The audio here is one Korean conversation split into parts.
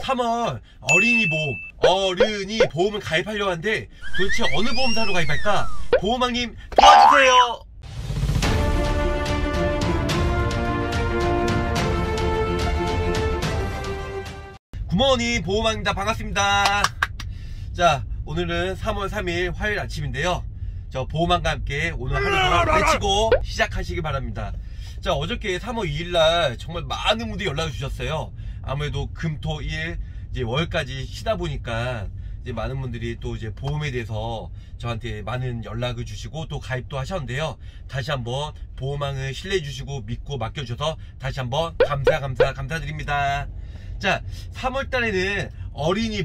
3월 어린이 보험을 가입하려고 하는데 도대체 어느 보험사로 가입할까? 보험왕님 도와주세요. 굿모닝, 보험왕입니다. 반갑습니다. 자, 오늘은 3월 3일 화요일 아침인데요. 저 보험왕과 함께 오늘 하루 동안 외치고 시작하시기 바랍니다. 자, 어저께 3월 2일날 정말 많은 분들이 연락을 주셨어요. 아무래도 금, 토, 일, 이제 월까지 쉬다 보니까 이제 많은 분들이 또 이제 보험에 대해서 저한테 많은 연락을 주시고 또 가입도 하셨는데요. 다시 한번 보험왕을 신뢰해 주시고 믿고 맡겨주셔서 다시 한번 감사드립니다. 자, 3월 달에는 어린이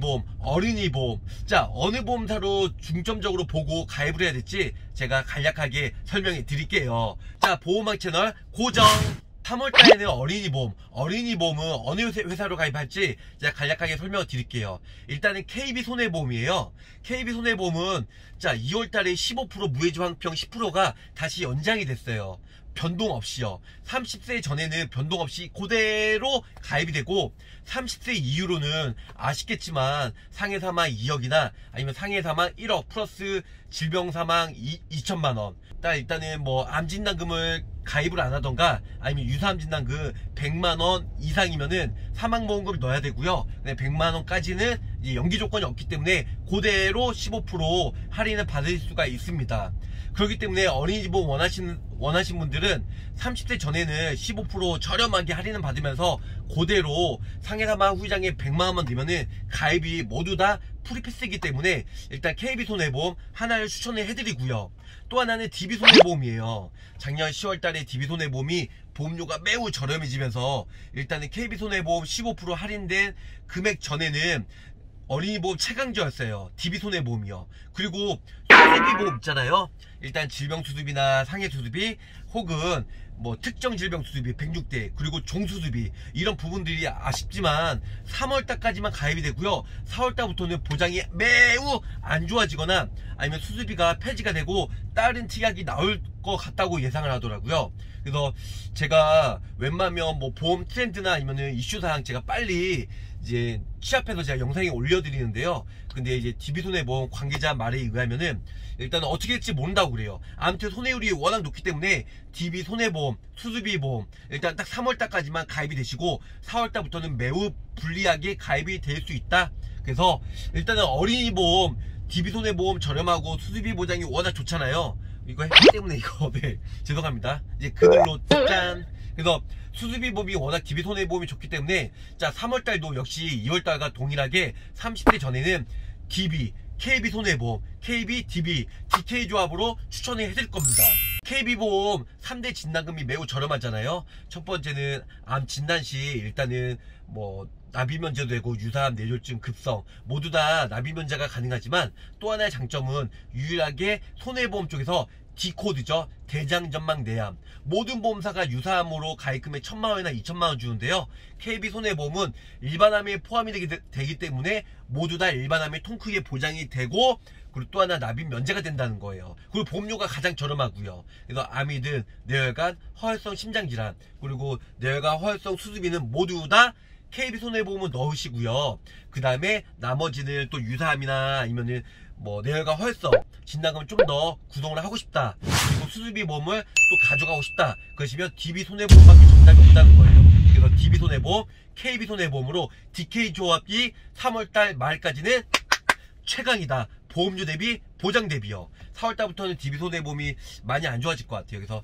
보험. 자, 어느 보험사로 중점적으로 보고 가입을 해야 될지 제가 간략하게 설명해 드릴게요. 자, 보험왕 채널 고정. 3월 달에는 어린이 보험은 어느 회사로 가입할지 제가 간략하게 설명을 드릴게요. 일단은 KB손해보험이에요. KB손해보험은 자, 2월 달에 15% 무해지환병 10%가 다시 연장이 됐어요. 변동 없이요. 30세 전에는 변동 없이 그대로 가입이 되고 30세 이후로는 아쉽겠지만 상해 사망 2억이나 아니면 상해 사망 1억 플러스 질병 사망 2천만원. 일단은 뭐 암진단금을 가입을 안 하던가 아니면 유사암 진단금 100만원 이상이면은 사망보험금을 넣어야 되고요. 100만원까지는 연기 조건이 없기 때문에 그대로 15% 할인을 받을 수가 있습니다. 그렇기 때문에 어린이보험 원하신 분들은 30세 전에는 15% 저렴하게 할인을 받으면서 그대로 상해사망 후유장애 100만원만 넣으면은 가입이 모두 다 프리패스이기 때문에 일단 KB손해보험 하나를 추천을 해드리고요. 또 하나는 DB손해보험이에요. 작년 10월달에 DB손해보험이 보험료가 매우 저렴해지면서 일단은 KB손해보험 15% 할인된 금액 전에는 어린이보험 최강조였어요. DB손해보험이요. 그리고 수술비보험 있잖아요. 일단 질병수술비나 상해수술비 혹은 뭐 특정 질병 수술비 106대 그리고 종수술비 이런 부분들이 아쉽지만 3월달까지만 가입이 되고요. 4월달부터는 보장이 매우 안 좋아지거나 아니면 수술비가 폐지가 되고 다른 특약이 나올 것 같다고 예상을 하더라고요. 그래서 제가 웬만하면 뭐 보험 트렌드나 아니면은 이슈사항 제가 빨리 이제 취합해서 제가 영상에 올려드리는데요. 근데 이제 DB손해보험 관계자 말에 의하면은 일단은 어떻게 될지 모른다고 그래요. 아무튼 손해율이 워낙 높기 때문에 DB손해보험, 수술비보험 일단 딱 3월달까지만 가입이 되시고 4월달부터는 매우 불리하게 가입이 될 수 있다. 그래서 일단은 어린이보험, DB손해보험 저렴하고 수술비 보장이 워낙 좋잖아요. 이거 했기 때문에 이거 네 죄송합니다. 이제 그늘로 짠. 그래서 수술비보험이 워낙 DB손해보험이 좋기 때문에 자 3월달도 역시 2월달과 동일하게 30대 전에는 DB, KB손해보험, KB, DB, DK 조합으로 추천을 해드릴 겁니다. KB보험 3대 진단금이 매우 저렴하잖아요. 첫 번째는 암 진단시 일단은 뭐 납입면제도 되고 유사암, 뇌졸중, 급성 모두 다 납입면제가 가능하지만 또 하나의 장점은 유일하게 손해보험 쪽에서 D코드죠. 대장전망 내암. 모든 보험사가 유사암으로 가입금액 1000만원이나 2000만원 주는데요. KB손해보험은 일반암에 포함이 되기 때문에 모두 다 일반암의 통크에 보장이 되고 그리고 또 하나 납입 면제가 된다는 거예요. 그리고 보험료가 가장 저렴하고요. 그래서 암이든 뇌혈관, 허혈성 심장질환 그리고 뇌혈관, 허혈성 수술비는 모두 다 KB손해보험은 넣으시고요. 그 다음에 나머지는 또 유사암이나 아니면은 뭐 뇌혈관 허혈성 진단금을 좀 더 구성을 하고 싶다. 그리고 수술비 보험을 또 가져가고 싶다. 그러시면 DB손해보험밖에 정답이 없다는 거예요. 그래서 DB손해보험, KB손해보험으로 DK 조합이 3월달 말까지는 최강이다. 보험료 대비 보장 대비요. 4월달부터는 DB손해보험이 많이 안 좋아질 것 같아요. 그래서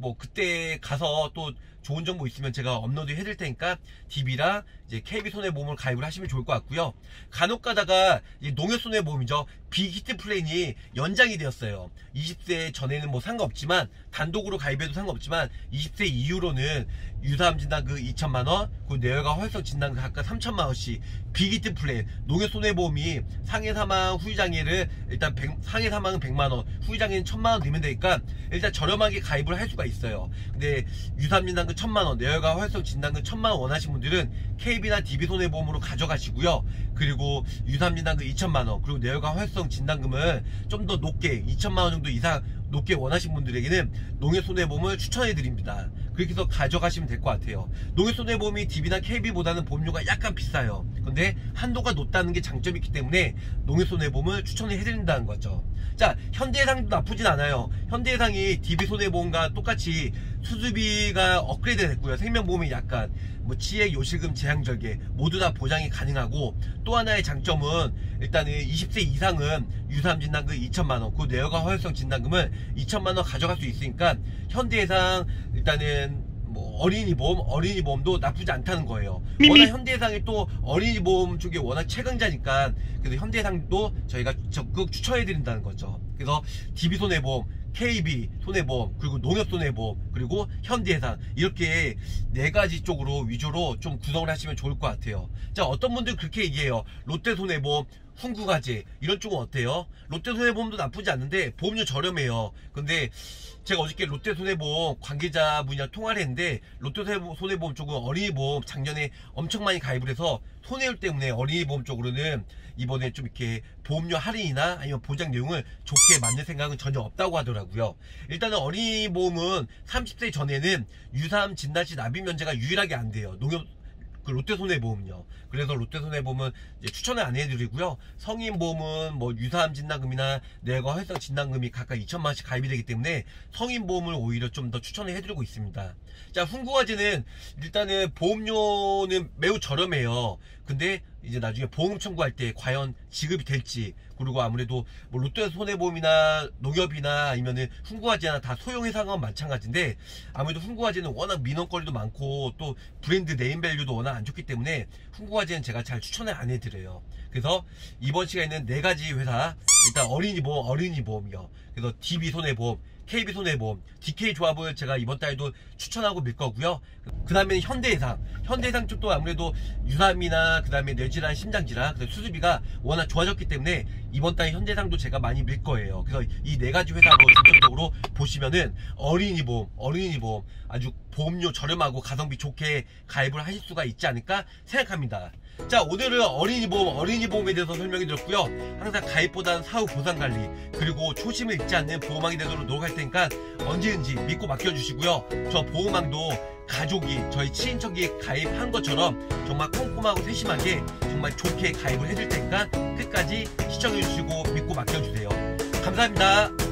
그때 가서 또 좋은 정보 있으면 제가 업로드 해드릴 테니까 DB랑 이제 KB손해보험을 가입을 하시면 좋을 것 같고요. 간혹 가다가 농협손해보험이죠. 빅히트 플랜이 연장이 되었어요. 20세 전에는 뭐 상관없지만 단독으로 가입해도 상관없지만 20세 이후로는 유사암 진단금 2천만원 그리고 뇌혈관 허혈성 진단금 각각 3천만원씩 빅히트 플랜 농협손해보험이 상해사망 후유장애를 일단 상해사망은 100만원 후유장애는 1000만원 내면 되니까 일단 저렴하게 가입을 할 수가 있어요. 근데 유사암 진단금 1000만원 뇌혈관 허혈성 진단금 1000만원 원하신 분들은 KB나 DB손해보험으로 가져가시고요. 그리고 유사암 진단금 2천만원 그리고 뇌혈관 허혈성 진단금을 좀 더 높게 2천만원 정도 이상 높게 원하신 분들에게는 농협손해보험을 추천해 드립니다. 그렇게 해서 가져가시면 될 것 같아요. 농협손해보험이 DB나 KB보다는 보험료가 약간 비싸요. 근데 한도가 높다는 게 장점이 있기 때문에 농협손해보험을 추천을 해드린다는 거죠. 자, 현대해상도 나쁘진 않아요. 현대해상이 DB손해보험과 똑같이 수수비가 업그레이드 됐고요. 생명보험이 약간 뭐 치액, 요실금, 재앙절개 모두 다 보장이 가능하고, 또 하나의 장점은 일단은 20세 이상은 유사암 진단금 2천만원, 그 뇌혈관 허혈성 진단금을 2천만원 가져갈 수 있으니까 현대해상 일단은 뭐 어린이보험도 나쁘지 않다는 거예요. 워낙 현대해상이 또 어린이보험 쪽에 워낙 최강자니까 그래서 현대해상도 저희가 적극 추천해드린다는 거죠. 그래서 DB손해보험, KB 손해보험, 그리고 농협손해보험, 그리고 현대해상, 이렇게 4가지 쪽으로 위주로 좀 구성을 하시면 좋을 것 같아요. 자, 어떤 분들은 그렇게 얘기해요. 롯데손해보험, 훈구가제 이런 쪽은 어때요? 롯데손해보험도 나쁘지 않는데 보험료 저렴해요. 근데 제가 어저께 롯데손해보험 관계자분이랑 통화를 했는데, 롯데손해보험 쪽은 어린이보험 작년에 엄청 많이 가입을 해서 손해율 때문에 어린이보험 쪽으로는 이번에 좀 이렇게 보험료 할인이나 아니면 보장 내용을 좋게 만들 생각은 전혀 없다고 하더라고요. 일단은 어린이보험은 30세 전에는 유사암 진단시 납입 면제가 유일하게 안 돼요. 롯데손해보험요. 그래서 롯데손해보험은 이제 추천을 안 해드리고요. 성인보험은 뭐 유사암 진단금이나 뇌혈관 허혈성 진단금이 각각 2천만원씩 가입이 되기 때문에 성인보험을 오히려 좀 더 추천을 해드리고 있습니다. 자, 훈구가제는 일단은 보험료는 매우 저렴해요. 근데 이제 나중에 보험 청구할 때 과연 지급이 될지, 그리고 아무래도 뭐 롯데손해보험이나 농협이나 아니면은 훈구가제나 다 소형회사가 마찬가지인데, 아무래도 훈구가제는 워낙 민원거리도 많고 또 브랜드 네임밸류도 워낙 안 좋기 때문에 훈구가제는 제가 잘 추천을 안 해드려요. 그래서 이번 시간에는 4가지 회사, 일단 어린이보험이요. 그래서 DB손해보험, KB손해보험, DK조합을 제가 이번 달에도 추천하고 밀 거고요. 그 다음에 현대해상 쪽도 아무래도 유사암이나 그 다음에 뇌질환, 심장질환, 수술비가 워낙 좋아졌기 때문에 이번 달에 현대해상도 제가 많이 밀 거예요. 그래서 이 4가지 회사로 중점적으로 보시면은 어린이보험 아주 보험료 저렴하고 가성비 좋게 가입을 하실 수가 있지 않을까 생각합니다. 자, 오늘은 어린이보험에 대해서 설명해 드렸고요. 항상 가입보다는 사후 보상관리, 그리고 초심을 잃지 않는 보험왕이 되도록 노력할 테니까 언제든지 믿고 맡겨주시고요. 저 보험왕도 가족이, 저희 친인척이 가입한 것처럼 정말 꼼꼼하고 세심하게 정말 좋게 가입을 해줄 테니까 끝까지 시청해 주시고 믿고 맡겨주세요. 감사합니다.